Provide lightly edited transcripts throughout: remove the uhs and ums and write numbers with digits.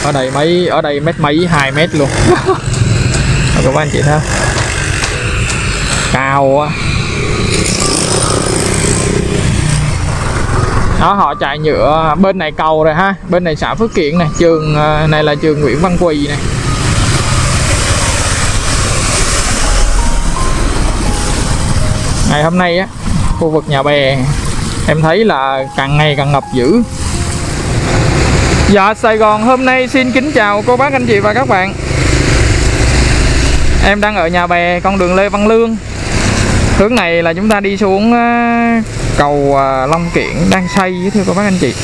ở đây mét mấy 2 mét luôn. Các anh chị thấy không? Cao quá. Đó, họ chạy nhựa bên này cầu rồi ha, bên này xã Phước Kiển này, trường này là trường Nguyễn Văn Quỳ này. Ngày hôm nay á, khu vực Nhà Bè em thấy là càng ngày càng ngập dữ. Dạ, Sài Gòn hôm nay xin kính chào cô bác anh chị và các bạn. Em đang ở Nhà Bè, con đường Lê Văn Lương. Hướng này là chúng ta đi xuống cầu Long Kiển đang xây thưa cô bác anh chị.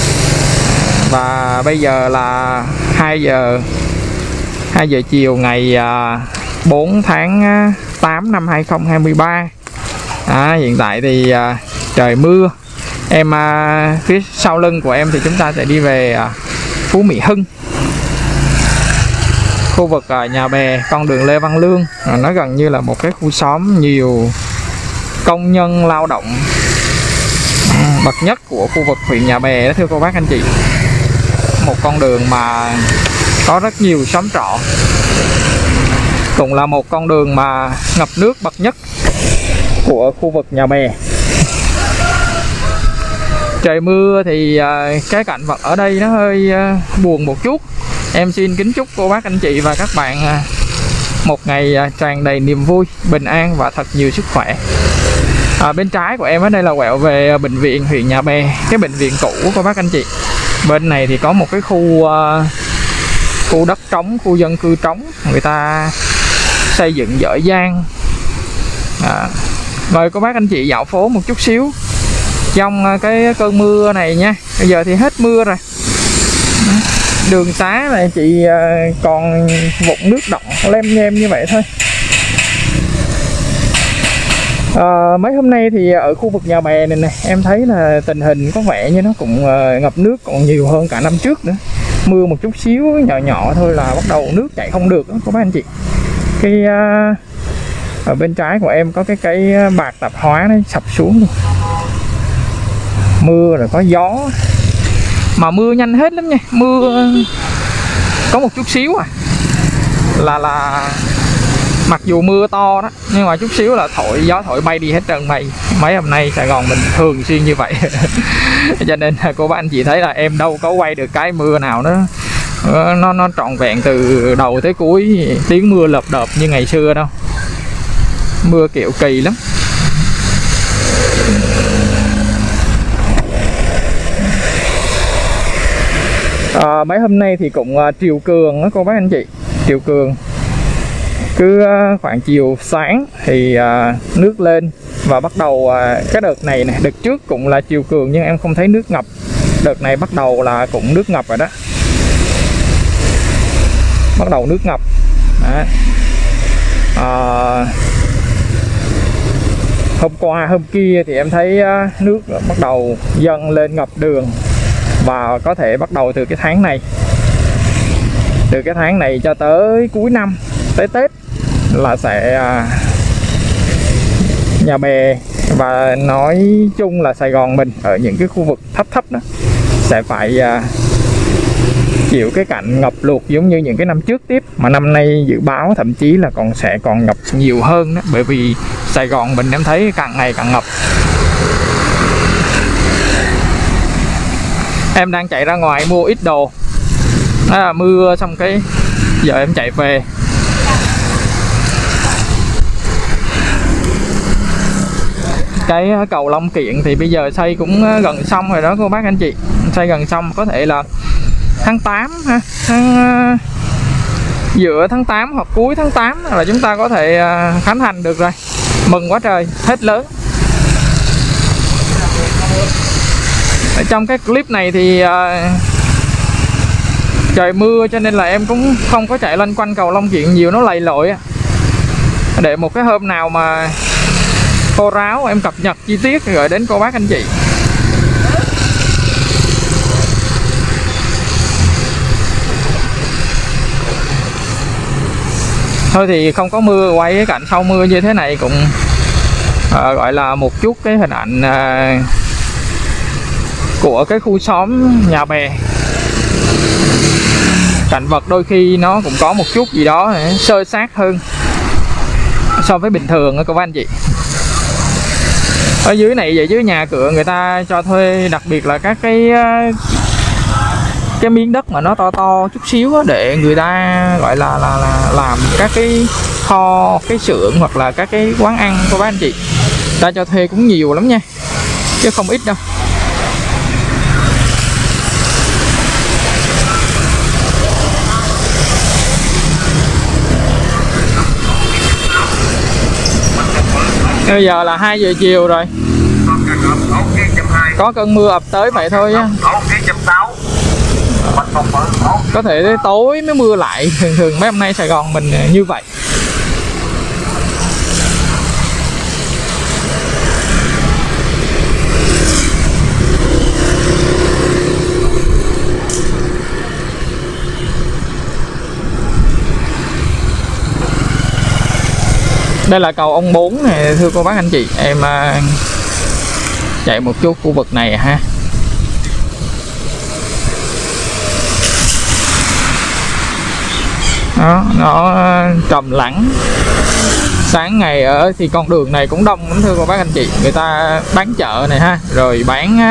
Và bây giờ là 2 giờ chiều ngày 4 tháng 8 năm 2023. Hiện tại thì trời mưa. Em phía sau lưng của em thì chúng ta sẽ đi về Phú Mỹ Hưng. Khu vực Nhà Bè, con đường Lê Văn Lương, nó gần như là một cái khu xóm nhiều công nhân lao động bậc nhất của khu vực huyện Nhà Bè đó thưa cô bác anh chị. Một con đường mà có rất nhiều xóm trọ, cũng là một con đường mà ngập nước bậc nhất của khu vực Nhà Bè. Trời mưa thì cái cảnh vật ở đây nó hơi buồn một chút. Em xin kính chúc cô bác anh chị và các bạn một ngày tràn đầy niềm vui, bình an và thật nhiều sức khỏe. Bên trái của em ở đây là quẹo về bệnh viện huyện Nhà Bè, cái bệnh viện cũ của cô bác anh chị. Bên này thì có một cái khu đất trống, khu dân cư trống, người ta xây dựng dở dang. Mời cô bác anh chị dạo phố một chút xíu trong cái cơn mưa này nha. Bây giờ thì hết mưa rồi. Đường xá này chị còn vụn nước đọng lem nhem như vậy thôi. Mấy hôm nay thì ở khu vực Nhà Bè này nè, em thấy là tình hình có vẻ như nó cũng ngập nước còn nhiều hơn cả năm trước nữa. Mưa một chút xíu nhỏ nhỏ thôi là bắt đầu nước chảy không được đó các bác anh chị. Cái ở bên trái của em có cái cây bạc tạp hóa nó sập xuống luôn. Mưa rồi có gió, mà mưa nhanh hết lắm nha. Mưa có một chút xíu là mặc dù mưa to đó, nhưng mà chút xíu là gió thổi bay đi hết trơn mây. Mấy hôm nay Sài Gòn mình thường xuyên như vậy. Cho nên cô bác anh chị thấy là em đâu có quay được cái mưa nào nó trọn vẹn từ đầu tới cuối, tiếng mưa lợp đợp như ngày xưa đâu. Mưa kiểu kỳ lắm. Mấy hôm nay thì cũng triều cường đó cô bác anh chị. Triều cường cứ khoảng chiều sáng thì nước lên, và bắt đầu cái đợt này nè, đợt trước cũng là triều cường nhưng em không thấy nước ngập. Đợt này bắt đầu là cũng nước ngập rồi đó. Bắt đầu nước ngập đó. Hôm qua hôm kia thì em thấy nước bắt đầu dâng lên ngập đường, và có thể bắt đầu từ cái tháng này, cho tới cuối năm, tới Tết là sẽ Nhà Bè và nói chung là Sài Gòn mình ở những cái khu vực thấp đó sẽ phải chịu cái cảnh ngập lụt giống như những cái năm trước tiếp. Mà năm nay dự báo thậm chí là sẽ còn ngập nhiều hơn đó, bởi vì Sài Gòn mình em thấy càng ngày càng ngập. Em đang chạy ra ngoài mua ít đồ. Mưa xong cái giờ em chạy về. Cái cầu Long Kiển thì bây giờ xây cũng gần xong rồi đó cô bác anh chị. Xây gần xong, có thể là tháng 8 ha, giữa tháng 8 hoặc cuối tháng 8 là chúng ta có thể khánh thành được rồi. Mừng quá trời, hết lớn. Ở trong cái clip này thì trời mưa cho nên là em cũng không có chạy loanh quanh cầu Long Kiển nhiều, nó lầy lội. Để một cái hôm nào mà khô ráo em cập nhật chi tiết gửi đến cô bác anh chị. Thôi thì không có mưa, quay cái cảnh sau mưa như thế này cũng gọi là một chút cái hình ảnh của cái khu xóm Nhà Bè. cảnh vật đôi khi nó cũng có một chút gì đó sơ sát hơn so với bình thường đó các anh chị. Ở dưới này vậy chứ nhà cửa người ta cho thuê, đặc biệt là các cái miếng đất mà nó to to chút xíu đó, để người ta gọi là làm các cái kho, cái xưởng hoặc là các cái quán ăn của các anh chị. Ta cho thuê cũng nhiều lắm nha, chứ không ít đâu. Bây giờ là 2 giờ chiều rồi. Có cơn mưa ập tới vậy thôi á. Có thể tới tối mới mưa lại. Thường mấy hôm nay Sài Gòn mình như vậy. Đây là cầu ông Bốn này thưa cô bác anh chị. Em chạy một chút khu vực này ha. Đó, nó trầm lắng. Sáng ngày ở thì con đường này cũng đông lắm thưa cô bác anh chị. Người ta bán chợ này ha, rồi bán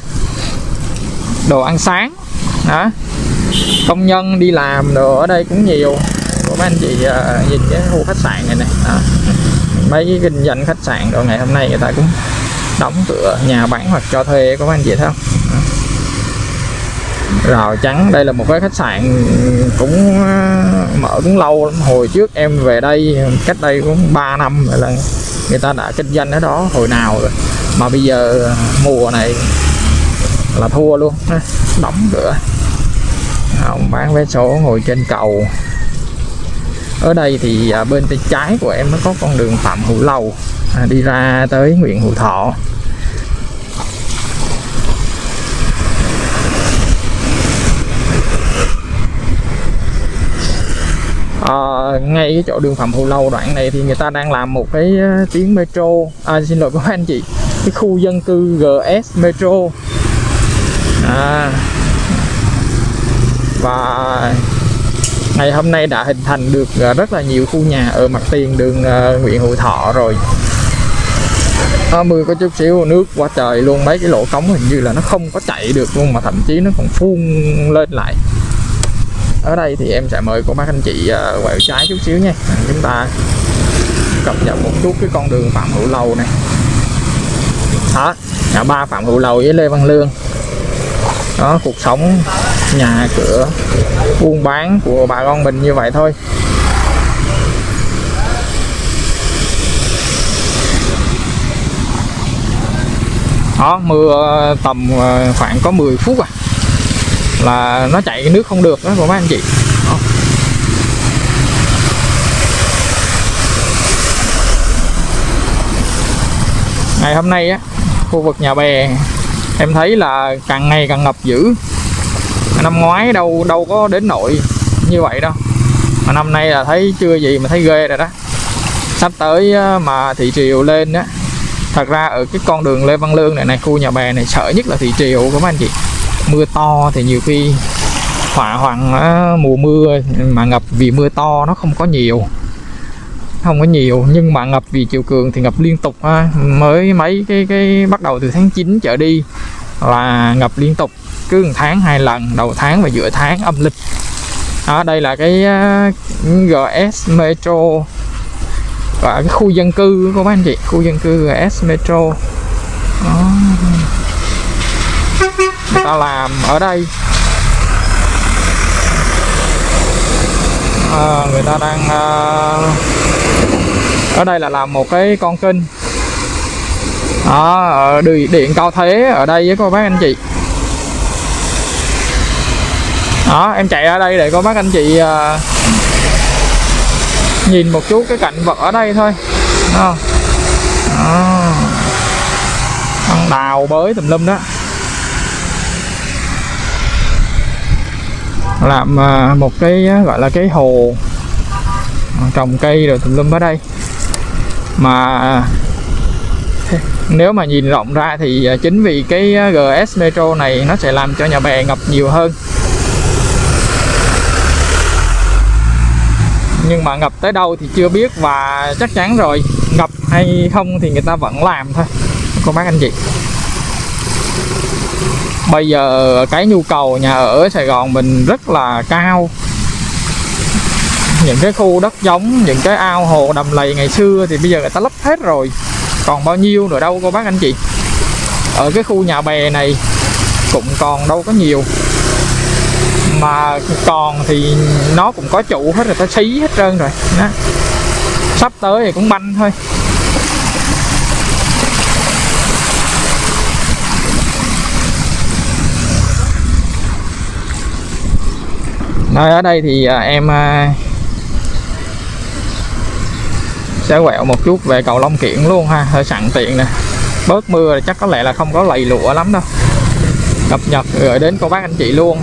đồ ăn sáng đó. Công nhân đi làm đồ ở đây cũng nhiều. Cô bác anh chị nhìn cái khu khách sạn này nè đó. Mấy cái kinh doanh khách sạn rồi ngày hôm nay người ta cũng đóng cửa, nhà bán hoặc cho thuê các anh chị thấy không? Rào trắng. Đây là một cái khách sạn cũng mở cũng lâu lắm. Hồi trước em về đây cách đây cũng 3 năm rồi, là người ta đã kinh doanh ở đó hồi nào rồi, mà bây giờ mùa này là thua luôn, đóng cửa. Ông bán vé số ngồi trên cầu. Ở đây thì bên tay trái của em nó có con đường Phạm Hữu Lầu đi ra tới huyện Hữu Thọ. Ngay cái chỗ đường Phạm Hữu Lâu đoạn này thì người ta đang làm một cái tuyến metro, xin lỗi các anh chị, cái khu dân cư GS Metro. Và ngày hôm nay đã hình thành được rất là nhiều khu nhà ở mặt tiền đường huyện Hữu Thọ rồi. Mưa có chút xíu nước quá trời luôn, mấy cái lỗ cống hình như là nó không có chạy được luôn, mà thậm chí nó còn phun lên lại. Ở đây thì em sẽ mời cô bác anh chị quẹo trái chút xíu nha. Chúng ta cập nhật một chút cái con đường Phạm Hữu Lâu này. Đó, ngã ba Phạm Hữu Lâu với Lê Văn Lương. Đó, cuộc sống nhà cửa buôn bán của bà con mình như vậy thôi. Đó, mưa tầm khoảng có 10 phút là nó chạy nước không được đó của mấy anh chị. Đó. Ngày hôm nay á, khu vực Nhà Bè em thấy là càng ngày càng ngập dữ. Năm ngoái đâu có đến nỗi như vậy đâu, mà năm nay là thấy chưa gì mà thấy ghê rồi đó. Sắp tới mà thị triều lên á, thật ra ở cái con đường Lê Văn Lương này, khu Nhà Bè này sợ nhất là thị triều của mấy anh chị. Mưa to thì nhiều khi hỏa hoạn mùa mưa mà ngập vì mưa to nó không có nhiều, nhưng mà ngập vì chiều cường thì ngập liên tục ha. Mới mấy cái bắt đầu từ tháng 9 trở đi là ngập liên tục, cứ 1 tháng 2 lần, đầu tháng và giữa tháng âm lịch. Đó, đây là cái GS Metro và cái khu dân cư của các anh chị, khu dân cư GS Metro. Đó. Người ta làm ở đây, người ta đang ở đây là làm một cái con kênh. Đó, điện cao thế ở đây với cô bác anh chị. Đó, em chạy ở đây để cô bác anh chị nhìn một chút cái cảnh vật ở đây thôi. Đó. Ăn đào bới tùm lum đó. Làm một cái gọi là cái hồ trồng cây rồi tùm lum ở đây. Mà nếu mà nhìn rộng ra thì chính vì cái GS Metro này nó sẽ làm cho Nhà Bè ngập nhiều hơn. Nhưng mà ngập tới đâu thì chưa biết, và chắc chắn rồi, ngập hay không thì người ta vẫn làm thôi cô bác anh chị. Bây giờ cái nhu cầu nhà ở Sài Gòn mình rất là cao. Những cái khu đất trống, những cái ao hồ đầm lầy ngày xưa thì bây giờ người ta lấp hết rồi, còn bao nhiêu nữa đâu cô bác anh chị. Ở cái khu nhà bè này cũng còn đâu có nhiều, mà còn thì nó cũng có chủ hết rồi, ta xí hết trơn rồi đó. Sắp tới thì cũng banh thôi. Nơi ở đây thì em sẽ quẹo một chút về cầu Long Kiển luôn ha, hơi sẵn tiện nè. Bớt mưa thì chắc có lẽ là không có lầy lụa lắm đâu. Cập nhật gửi đến cô bác anh chị luôn.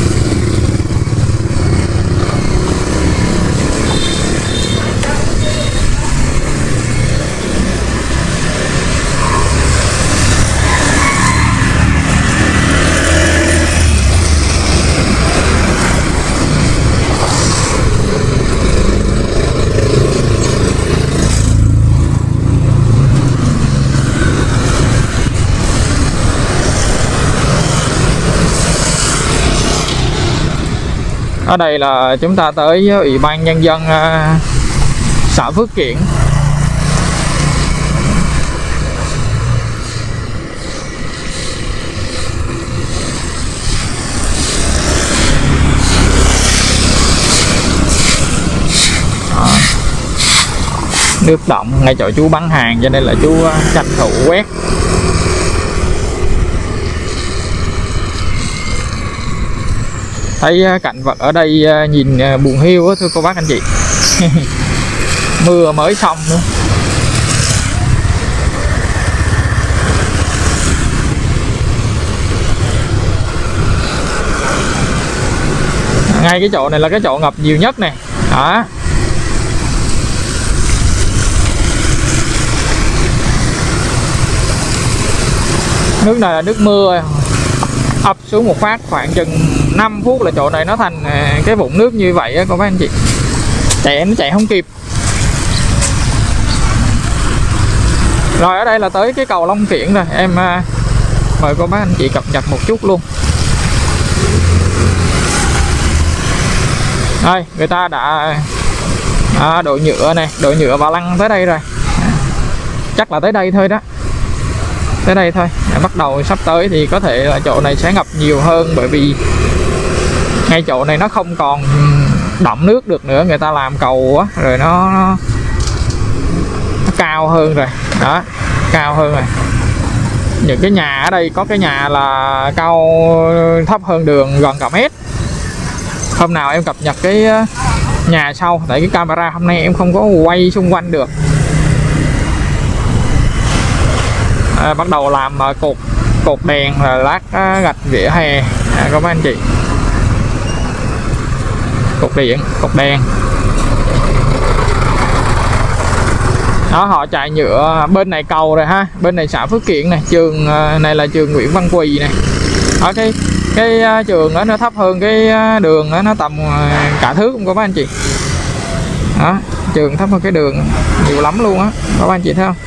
Ở đây là chúng ta tới Ủy ban Nhân dân xã Phước Kiển. Nước động ngay chỗ chú bán hàng cho nên là chú tranh thủ quét. Thấy cảnh vật ở đây nhìn buồn hiu á thưa cô bác anh chị. Mưa mới xong nữa. Ngay cái chỗ này là cái chỗ ngập nhiều nhất nè. Đó. Nước này là nước mưa, ập xuống một phát khoảng chừng 5 phút là chỗ này nó thành cái vũng nước như vậy á cô bác anh chị. Nó chạy không kịp. Rồi ở đây là tới cái cầu Long Kiển rồi. Em mời cô bác anh chị cập nhật một chút luôn. Đây, người ta đã đổ nhựa này, đổ nhựa và lăn tới đây rồi. Chắc là tới đây thôi đó. Tới đây thôi. Bắt đầu sắp tới thì có thể là chỗ này sẽ ngập nhiều hơn, bởi vì ngay chỗ này nó không còn đọng nước được nữa. Người ta làm cầu á, rồi nó cao hơn rồi. Đó, cao hơn rồi. Những cái nhà ở đây có cái nhà là cao thấp hơn đường gần cả mét. Hôm nào em cập nhật cái nhà sau, tại cái camera hôm nay em không có quay xung quanh được. Bắt đầu làm cột đèn rồi lát gạch vỉa hè các bác anh chị. Cột điện, cột đèn. Đó, họ chạy nhựa bên này cầu rồi ha, bên này xã Phước Kiển này, trường này là trường Nguyễn Văn Quỳ này. Ở cái trường đó nó thấp hơn cái đường đó, nó tầm cả thước không các bác anh chị. Đó, trường thấp hơn cái đường nhiều lắm luôn á các bác anh chị thấy không.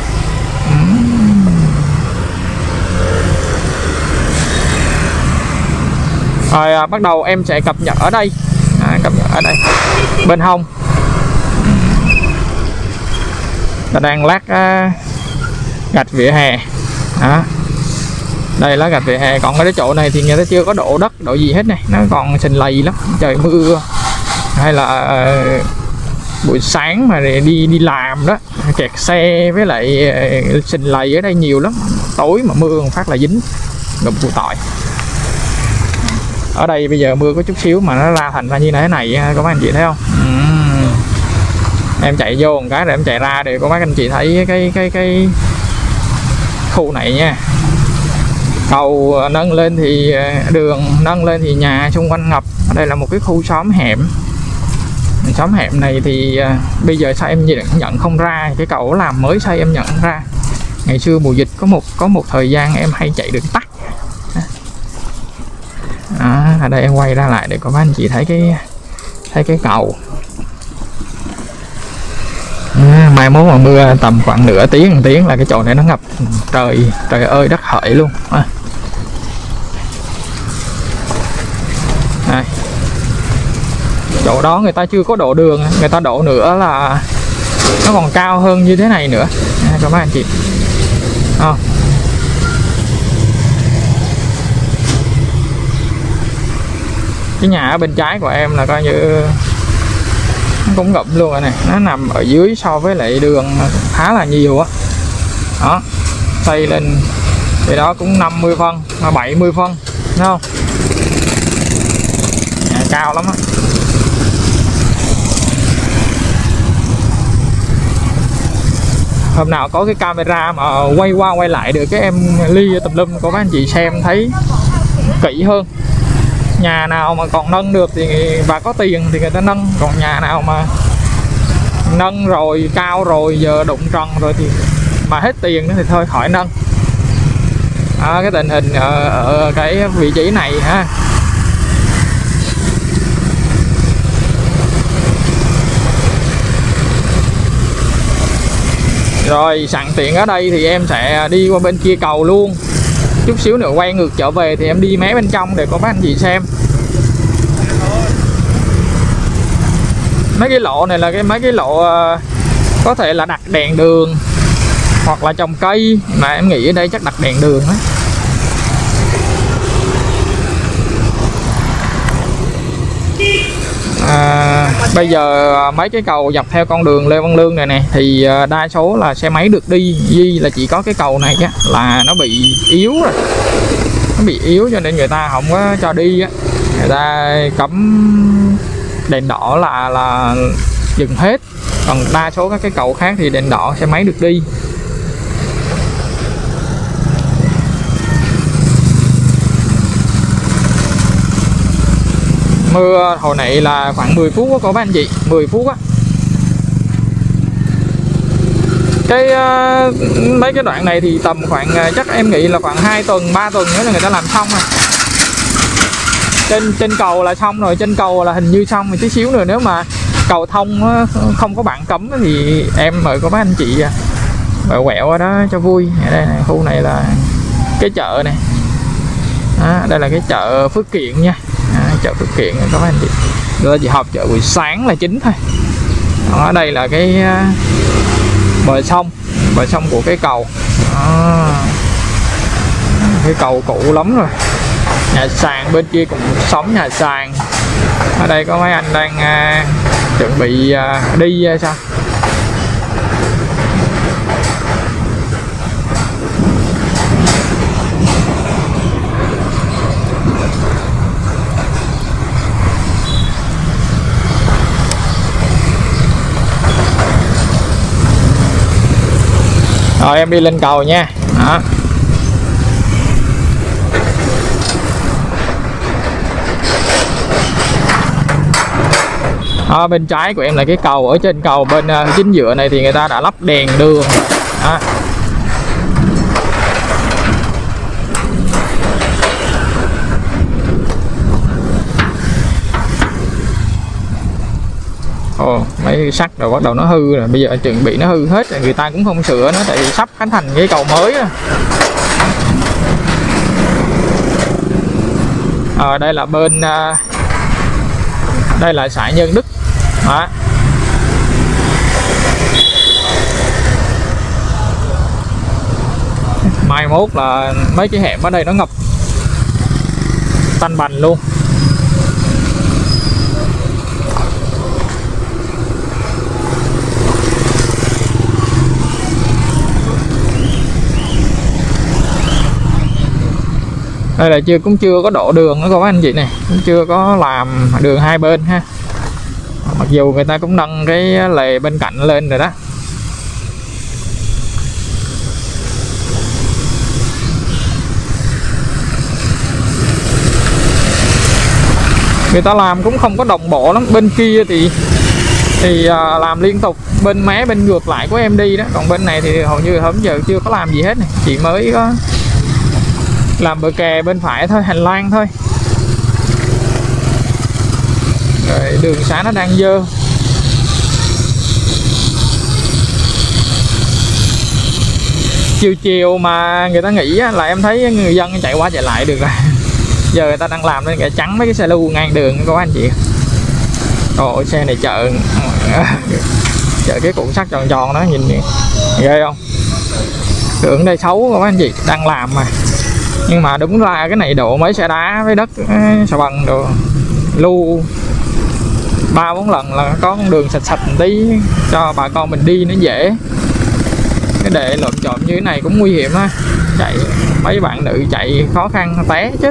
Rồi bắt đầu em sẽ cập nhật ở đây, cập nhật ở đây bên hông. Ta đang lát gạch vỉa hè. Đó. Đây là gạch vỉa hè, còn ở cái chỗ này thì người ta chưa có đổ đất, đổ gì hết này, nó còn sình lầy lắm, trời mưa hay là buổi sáng mà đi làm đó, kẹt xe với lại sình lầy ở đây nhiều lắm, tối mà mưa một phát là dính ngập cụ tỏi. Ở đây bây giờ mưa có chút xíu mà nó ra thành ra như thế này các bác anh chị thấy không. Em chạy vô một cái rồi em chạy ra để các bác anh chị thấy cái khu này nha. Cầu nâng lên thì đường nâng lên thì nhà xung quanh ngập. Ở đây là một cái khu xóm hẻm. Xóm hẻm này thì bây giờ sao em nhận không ra, cái cầu làm mới xây em nhận ra. Ngày xưa mùa dịch có một thời gian em hay chạy đường tắt. Ở đây em quay ra lại để các bác anh chị thấy cái cầu. mai mốt mà mưa tầm khoảng nửa tiếng 1 tiếng là cái chỗ này nó ngập trời ơi đất hỡi luôn. Đây. Chỗ đó người ta chưa có đổ đường, người ta đổ nữa là nó còn cao hơn như thế này nữa các bạn anh chị. Cái nhà ở bên trái của em là coi như nó cũng ngập luôn rồi này, nó nằm ở dưới so với lại đường khá là nhiều á. Đó, xây lên thì đó cũng 50 phân, 70 phân, thấy không? Nhà cao lắm á. Hôm nào có cái camera mà quay qua quay lại được cái em ly tùm lum của các anh chị xem thấy kỹ hơn. Nhà nào mà còn nâng được thì và có tiền thì người ta nâng, còn nhà nào mà nâng rồi cao rồi giờ đụng trần rồi thì mà hết tiền nữa thì thôi khỏi nâng. Cái tình hình ở cái vị trí này ha. Rồi sẵn tiện ở đây thì em sẽ đi qua bên kia cầu luôn. Chút xíu nữa quay ngược trở về thì em đi mé bên trong để có các anh chị xem. Mấy cái lộ này là mấy cái lộ có thể là đặt đèn đường hoặc là trồng cây, mà em nghĩ ở đây chắc đặt đèn đường á. Bây giờ mấy cái cầu dọc theo con đường Lê Văn Lương này nè thì đa số là xe máy được đi, duy là chỉ có cái cầu này á là nó bị yếu rồi, nó bị yếu cho nên người ta không có cho đi á, người ta cấm đèn đỏ là dừng hết, còn đa số các cái cầu khác thì đèn đỏ xe máy được đi. Mưa hồi nãy là khoảng 10 phút đó, có các anh chị, 10 phút á. Cái mấy cái đoạn này thì tầm khoảng chắc em nghĩ là khoảng 2 tuần 3 tuần nữa là người ta làm xong rồi. Trên cầu là xong rồi, trên cầu là hình như xong rồi, tí xíu nữa nếu mà cầu thông không có bạn cấm thì em mời có bác anh chị quẹo ở đó cho vui. Ở đây này, khu này là cái chợ này. Đây là cái chợ Phước Kiện nha. Chợ Phước Kiện các anh chị. Rồi chỉ họp chợ buổi sáng là chính thôi. Ở đây là cái bờ sông của cái cầu. Cái cầu cũ lắm rồi. Nhà sàn bên kia cũng sống nhà sàn. Ở đây có mấy anh đang chuẩn bị đi sao. Rồi em đi lên cầu nha. Đó. Bên trái của em là cái cầu, ở trên cầu bên chính giữa này thì người ta đã lắp đèn đường. Đó. Mấy sắt rồi bắt đầu nó hư rồi, bây giờ chuẩn bị nó hư hết rồi, người ta cũng không sửa nữa tại vì sắp khánh thành cái cầu mới đó. Đây là bên đây là xã Nhân Đức. Đó. Mai mốt là mấy cái hẻm ở đây nó ngập tanh bành luôn. Đây là cũng chưa có đổ đường nữa các anh chị này, cũng chưa có làm đường hai bên ha. Mặc dù người ta cũng nâng cái lề bên cạnh lên rồi đó. Người ta làm cũng không có đồng bộ lắm, bên kia thì làm liên tục, bên mé bên ngược lại của em đi đó, còn bên này thì hầu như hôm giờ chưa có làm gì hết này, chỉ mới có làm bờ kè bên phải thôi, hành lang thôi. Rồi đường xá nó đang dơ. chiều chiều mà người ta nghĩ là em thấy người dân chạy qua chạy lại được rồi. Giờ người ta đang làm nên kẻ trắng mấy cái xe lưu ngang đường các anh chị. Ôi xe này chợ cái cuộn sắt tròn tròn đó, nhìn ghê không? Tưởng đây xấu các anh chị, đang làm mà. Nhưng mà đúng ra cái này độ mấy xe đá với đất xà bần đồ lưu 3-4 lần là có con đường sạch sạch một tí cho bà con mình đi nó dễ. Cái để lộn trộm như thế này cũng nguy hiểm á, chạy mấy bạn nữ chạy khó khăn té chết.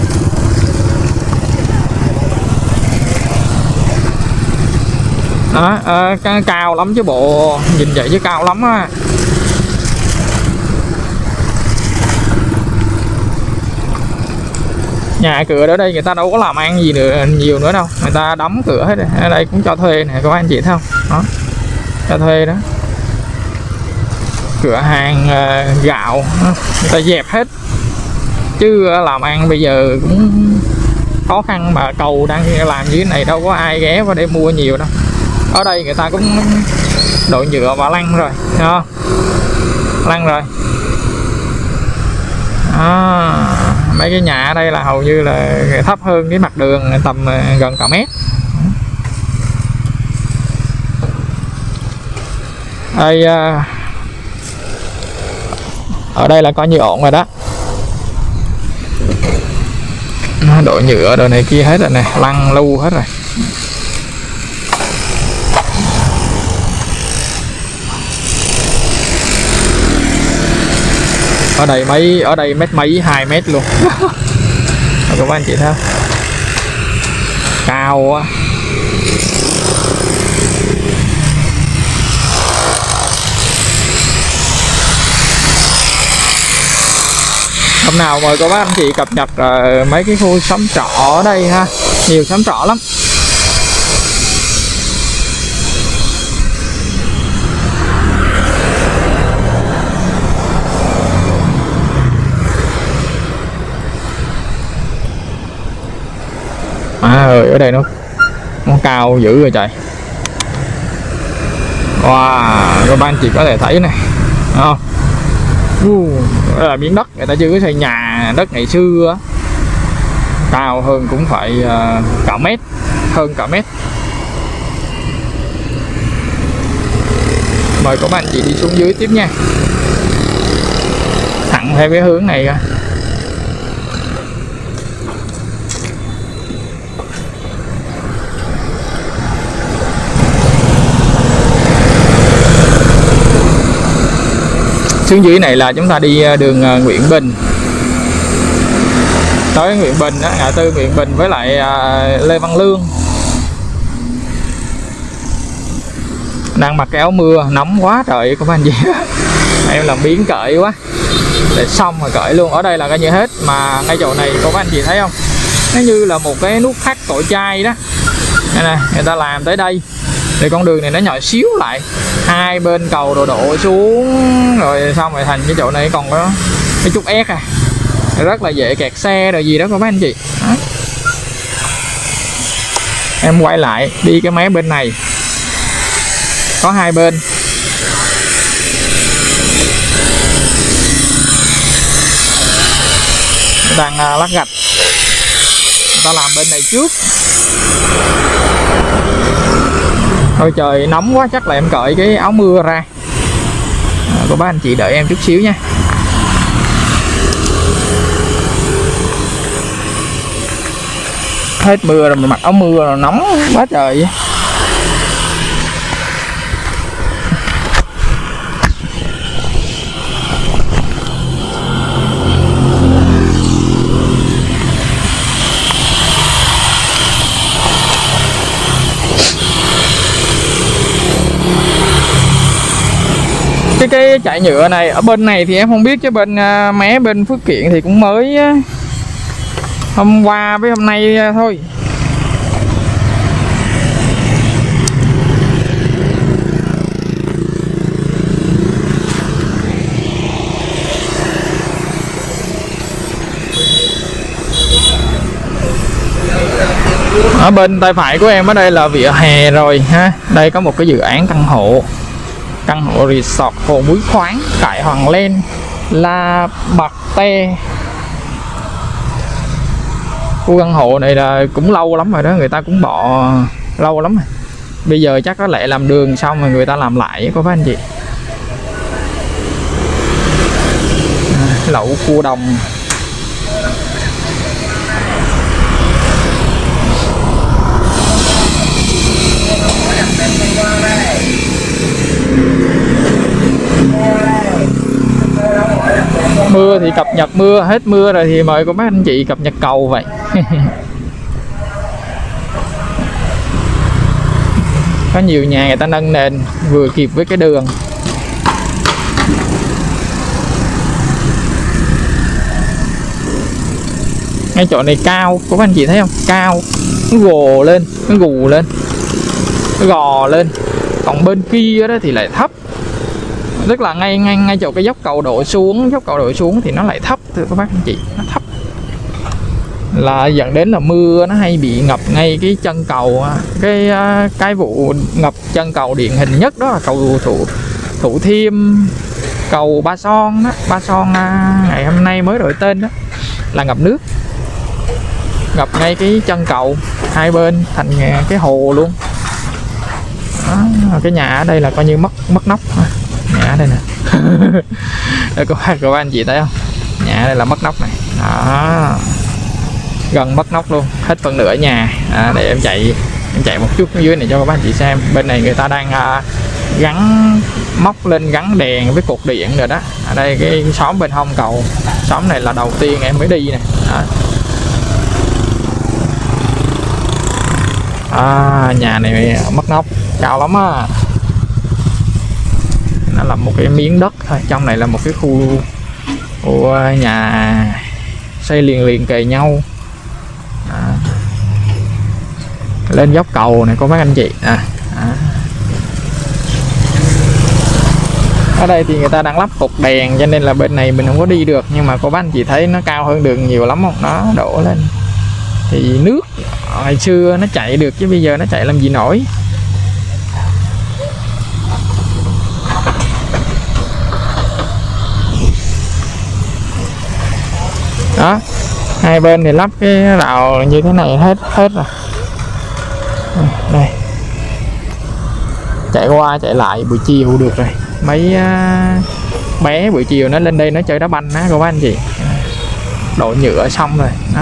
Đó, cao lắm chứ bộ, nhìn vậy chứ cao lắm á. Nhà cửa ở đây người ta đâu có làm ăn gì nữa nhiều nữa đâu, người ta đóng cửa hết rồi. Ở đây cũng cho thuê này các anh chị thấy không? Đó, cho thuê đó. Cửa hàng gạo người ta dẹp hết, chứ làm ăn bây giờ cũng khó khăn, mà cầu đang làm như thế này đâu có ai ghé vào để mua nhiều đâu. Ở đây người ta cũng đổ nhựa và lăn rồi, thấy không? Lăn rồi. Mấy cái nhà ở đây là hầu như là thấp hơn cái mặt đường tầm gần cả mét. Đây, ở đây là coi như ổn rồi đó. Đổ nhựa đồ này kia hết rồi nè, lăn lưu hết rồi. Ở đây mét mấy, 2 mét luôn. Các anh chị thấy không? Cao quá. Hôm nào mời các bác anh chị cập nhật mấy cái khu xóm trọ ở đây ha, nhiều xóm trọ lắm. Ở đây nó cao dữ rồi trời. Wow, các bạn chị có thể thấy này, không? Đây là miếng đất người ta chưa có xây nhà, đất ngày xưa cao hơn cũng phải cả mét, hơn cả mét. Mời các bạn chị đi xuống dưới tiếp nha, thẳng theo cái hướng này ra. Xuống dưới này là chúng ta đi đường Nguyễn Bình, tới Nguyễn Bình đó, ngã tư Nguyễn Bình với lại Lê Văn Lương. Đang mặc cái áo mưa nóng quá trời các anh chị. Em làm biến cởi quá, để xong rồi cởi luôn. Ở đây là coi như hết, mà ngay chỗ này các anh chị thấy không, nó như là một cái nút thắt cổ chai đó. Đây nè, người ta làm tới đây thì con đường này nó nhỏ xíu lại, hai bên cầu đồ đổ xuống rồi xong rồi thành cái chỗ này còn có cái chút ép à, rất là dễ kẹt xe rồi gì đó các anh chị. Đó. Em quay lại đi cái mé bên này có hai bên, đang lát gạch, người ta làm bên này trước. Thôi trời nóng quá, chắc là em cởi cái áo mưa ra. Cô bác anh chị đợi em chút xíu nha. Hết mưa rồi mà mặc áo mưa rồi nóng quá trời. Cái chạy nhựa này ở bên này thì em không biết, chứ bên mé bên Phước Kiện thì cũng mới hôm qua với hôm nay thôi. Ở bên tay phải của em ở đây là vỉa hè rồi ha. Đây có một cái dự án căn hộ Căn hộ resort Hồ Muối Khoáng, Cải Hoàng Lên, La Bạc Tê. Khu căn hộ này là cũng lâu lắm rồi đó, người ta cũng bỏ lâu lắm rồi. Bây giờ chắc có lẽ làm đường xong rồi người ta làm lại có phải anh chị. Lẩu cua đồng. Mưa thì cập nhật mưa, hết mưa rồi thì mời cô bác anh chị cập nhật cầu vậy. Có nhiều nhà người ta nâng nền vừa kịp với cái đường. Ngay chỗ này cao, có anh chị thấy không? Cao, nó gồ lên, nó gù lên, nó gò lên. Còn bên kia đó thì lại thấp. Tức là ngay chỗ cái dốc cầu đổ xuống thì nó lại thấp thưa các bác anh chị, nó thấp. Là dẫn đến là mưa nó hay bị ngập ngay cái chân cầu. Cái vụ ngập chân cầu điển hình nhất đó là cầu Thủ Thiêm, cầu Ba Son đó, Ba Son ngày hôm nay mới đổi tên đó, là ngập nước. Ngập ngay cái chân cầu, hai bên thành cái hồ luôn đó. Cái nhà ở đây là coi như mất nóc. Nhà ở đây nè. Đây có các anh chị thấy không, nhà ở đây là mất nóc này đó, gần mất nóc luôn, hết phần nửa nhà. Để em chạy một chút dưới này cho các anh chị xem. Bên này người ta đang gắn móc lên, gắn đèn với cột điện rồi đó. Ở đây cái xóm bên hông cầu, xóm này là đầu tiên em mới đi nè. Nhà này mất nóc cao lắm á. Nó là một cái miếng đất thôi, trong này là một cái khu nhà xây liền kề nhau. Lên dốc cầu này có mấy anh chị. Ở đây thì người ta đang lắp cột đèn cho nên là bên này mình không có đi được, nhưng mà cô bác anh chị thấy nó cao hơn đường nhiều lắm không? Nó đổ lên thì nước ngày xưa nó chạy được chứ bây giờ nó chạy làm gì nổi. Đó, hai bên thì lắp cái rào như thế này hết rồi. Đây, chạy qua chạy lại buổi chiều được rồi. Mấy bé buổi chiều nó lên đây nó chơi đá banh á cô bác anh chị. Đổ nhựa xong rồi đó.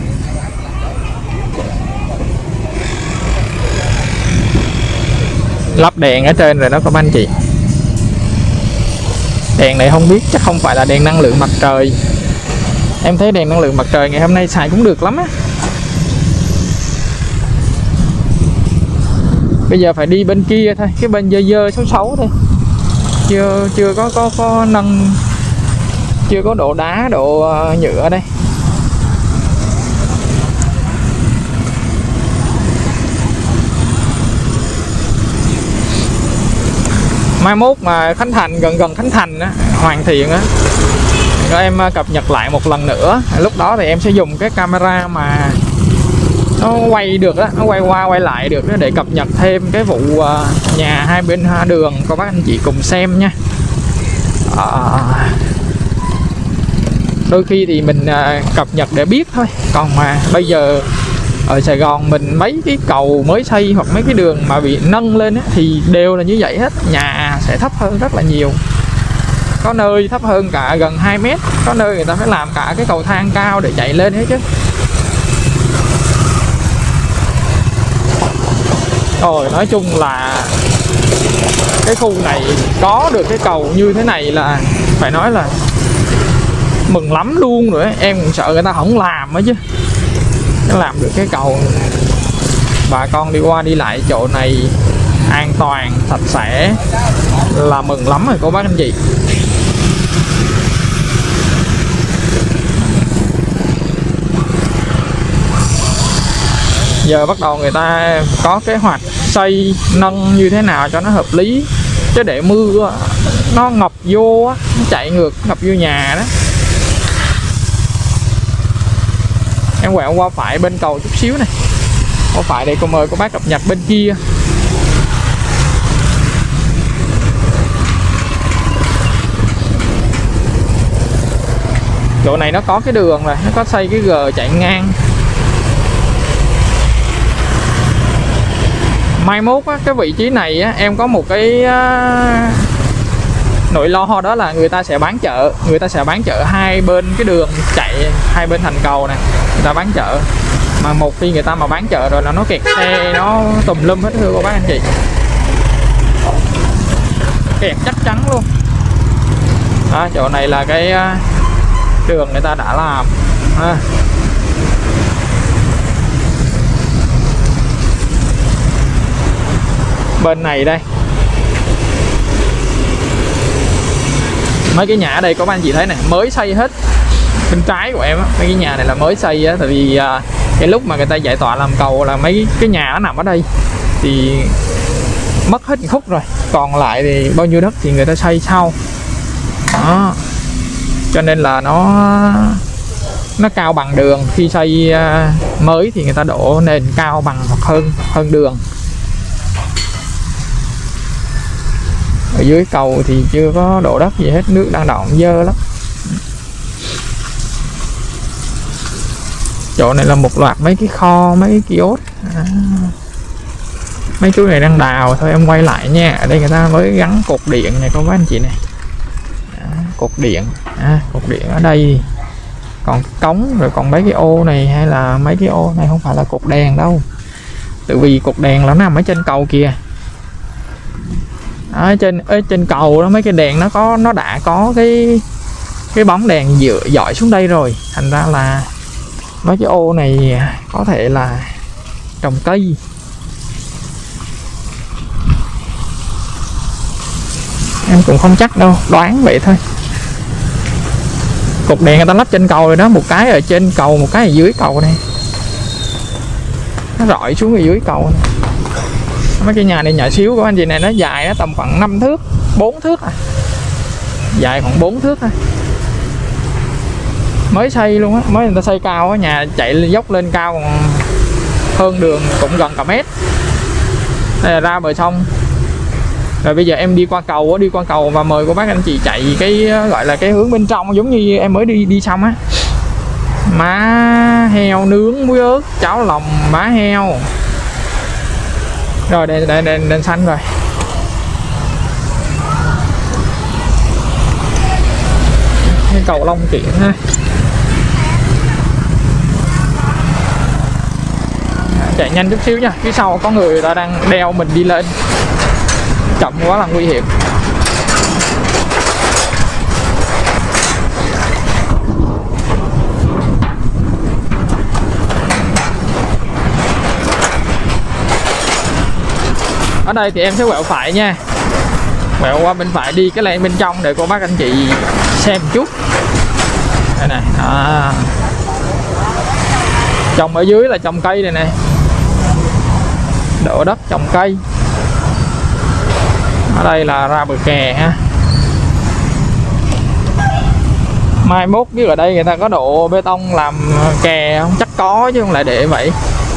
Lắp đèn ở trên rồi đó các anh chị. Đèn này không biết, chắc không phải là đèn năng lượng mặt trời. Em thấy đèn năng lượng mặt trời ngày hôm nay xài cũng được lắm á. Bây giờ phải đi bên kia thôi, cái bên dơ xấu thôi. Chưa có nâng, chưa có độ đá, độ nhựa ở đây. Mai mốt mà Khánh Thành, gần Khánh Thành á, hoàn thiện á, rồi em cập nhật lại một lần nữa. Lúc đó thì em sẽ dùng cái camera mà nó quay được á, nó quay qua quay lại được đó, để cập nhật thêm cái vụ nhà hai bên đường các bác anh chị cùng xem nha. Đôi khi thì mình cập nhật để biết thôi, còn mà bây giờ ở Sài Gòn mình mấy cái cầu mới xây hoặc mấy cái đường mà bị nâng lên á, thì đều là như vậy hết. Nhà sẽ thấp hơn rất là nhiều, có nơi thấp hơn cả gần 2 mét, có nơi người ta phải làm cả cái cầu thang cao để chạy lên hết chứ. Rồi nói chung là cái khu này có được cái cầu như thế này là phải nói là mừng lắm luôn rồi ấy. Em cũng sợ người ta không làm á chứ. Nó làm được cái cầu, bà con đi qua đi lại chỗ này an toàn, sạch sẽ là mừng lắm rồi cô bác anh chị. Giờ bắt đầu người ta có kế hoạch xây nâng như thế nào cho nó hợp lý, chứ để mưa nó ngập vô, nó chạy ngược ngập vô nhà đó. Em quẹo qua phải bên cầu chút xíu này, qua phải để cô mời cô bác cập nhật bên kia. chỗ này nó có cái đường rồi, nó có xây cái gờ chạy ngang. Mai mốt á, cái vị trí này á, em có một cái nỗi lo, đó là người ta sẽ bán chợ. Người ta sẽ bán chợ hai bên cái đường chạy, hai bên thành cầu này người ta bán chợ. Mà một khi người ta mà bán chợ rồi là nó kẹt xe, nó tùm lum hết thưa cô bác anh chị. Kẹt chắc chắn luôn. Đó, chỗ này là cái đường người ta đã làm. Bên này đây, mấy cái nhà ở đây có anh chị thấy này, mới xây hết. Bên trái của em á, mấy cái nhà này là mới xây á. Tại vì cái lúc mà người ta giải tỏa làm cầu là mấy cái nhà nó nằm ở đây thì mất hết khúc rồi, còn lại thì bao nhiêu đất thì người ta xây sau đó. Cho nên là nó cao bằng đường. Khi xây mới thì người ta đổ nền cao bằng hoặc hơn đường. Ở dưới cầu thì chưa có đổ đất gì hết, nước đang đọng dơ lắm. Chỗ này là một loạt mấy cái kho, mấy cái kiosk. Mấy chú này đang đào thôi, em quay lại nha. Ở đây người ta mới gắn cột điện này có mấy anh chị này. Cột điện, cột điện ở đây. Còn cống, rồi còn mấy cái ô này, hay là mấy cái ô này không phải là cột đèn đâu. Tại vì cột đèn nó nằm ở trên cầu kìa. Ở trên cầu đó, mấy cái đèn nó đã có cái bóng đèn dọi xuống đây rồi. Thành ra là mấy cái ô này có thể là trồng cây. Em cũng không chắc đâu, đoán vậy thôi. Cột đèn người ta lắp trên cầu rồi đó, một cái ở trên cầu, một cái ở dưới cầu này. Nó rọi xuống ở dưới cầu này. Mấy cái nhà này nhỏ xíu của anh chị này, nó dài nó tầm khoảng 5 thước, 4 thước à. Dài khoảng 4 thước thôi. Mới xây luôn á, mới người ta xây cao á, nhà chạy dốc lên cao còn hơn đường, cũng gần cả mét. Đây là ra bờ sông. Rồi bây giờ em đi qua cầu và mời cô bác anh chị chạy cái gọi là cái hướng bên trong, giống như em mới đi xong á. Má heo nướng muối ớt, cháo lòng má heo. Rồi đây đèn xanh rồi. Cái cầu Long Kiển ha. Chạy nhanh chút xíu nha, phía sau có người ta đang đeo mình đi lên, chậm quá là nguy hiểm. Ở đây thì em sẽ quẹo phải nha, quẹo qua bên phải đi cái lane bên trong để cô bác anh chị xem chút. Đây này, trồng ở dưới là trồng cây này nè, đổ đất trồng cây. Ở đây là ra bờ kè ha. Mai mốt biết ở đây người ta có đổ bê tông làm kè không? Chắc có chứ không lại để vậy.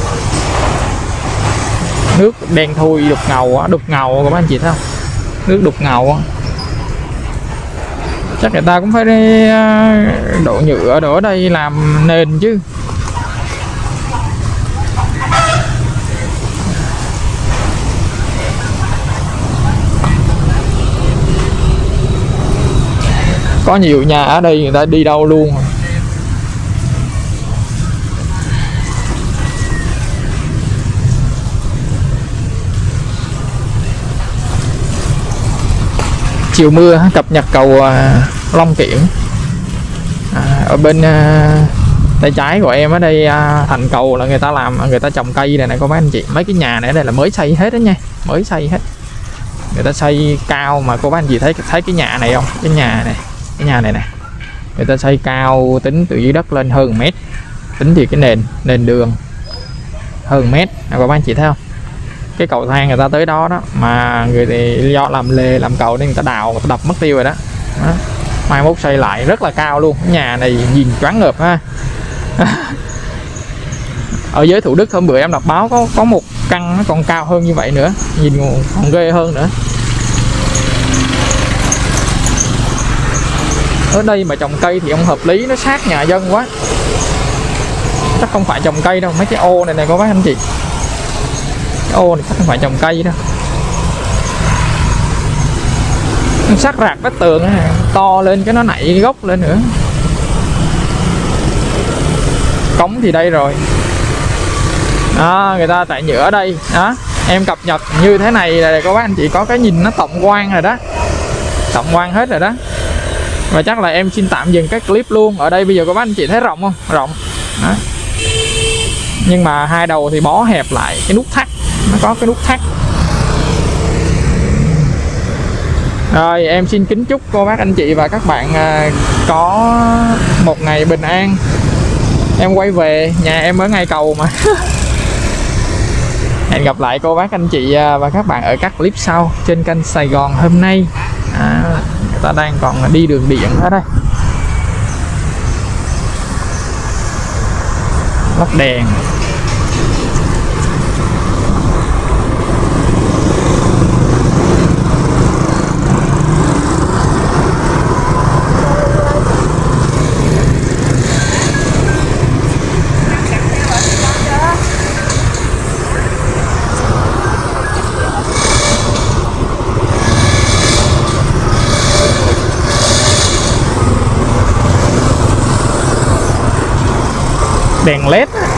Nước đen thui đục ngầu á, đục ngầu các anh chị thấy không? Nước đục ngầu á. Chắc người ta cũng phải đi đổ nhựa đổ ở đây làm nền chứ. Có nhiều nhà ở đây người ta đi đâu luôn. Chiều mưa cập nhật cầu Long Kiển. Ở bên tay trái của em ở đây thành cầu là người ta làm, người ta trồng cây này có mấy anh chị. Mấy cái nhà này ở đây là mới xây hết đó nha, mới xây hết. Người ta xây cao mà cô bác anh chị thấy cái nhà này không? Cái nhà này nè, người ta xây cao tính từ dưới đất lên hơn mét. Tính thì cái nền đường hơn mét, cô bác anh chị thấy không? Cái cầu thang người ta tới đó đó, mà người thì do làm lề làm cầu nên người ta đào, người ta đập mất tiêu rồi đó. Mai mốt xây lại rất là cao luôn. Cái nhà này nhìn choáng ngợp ha. Ở dưới Thủ Đức hôm bữa em đọc báo có một căn nó còn cao hơn như vậy nữa, nhìn còn ghê hơn nữa. Ở đây mà trồng cây thì không hợp lý, nó sát nhà dân quá. Chắc không phải trồng cây đâu, mấy cái ô này này có bác anh chị. Cái ô này chắc không phải trồng cây đâu. Sát rạc vách tường này, to lên cái nó nảy cái gốc lên nữa. Cống thì đây rồi. Người ta tại nhựa ở đây đó. Em cập nhật như thế này là các bác anh chị có cái nhìn nó tổng quan rồi đó. Tổng quan hết rồi đó. Và chắc là em xin tạm dừng cái clip luôn. Ở đây bây giờ các bác anh chị thấy rộng không? Rộng đó. Nhưng mà hai đầu thì bó hẹp lại cái nút thắt. Nó có cái nút thắt. Rồi em xin kính chúc cô bác anh chị và các bạn có một ngày bình an. Em quay về, nhà em ở ngay cầu mà. Hẹn gặp lại cô bác anh chị và các bạn ở các clip sau trên kênh Sài Gòn hôm nay. Người ta đang còn đi đường điện ở đây. Lắp đèn. Đèn led